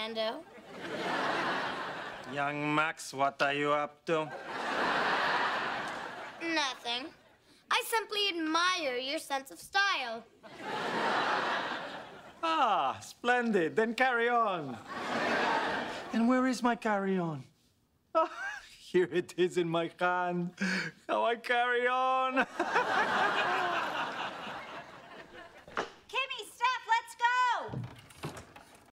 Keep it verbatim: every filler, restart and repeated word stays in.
Fernando. Young Max, what are you up to? Nothing. I simply admire your sense of style. Ah, splendid. Then carry on. And where is my carry-on? Ah, here it is in my hand. How I carry on.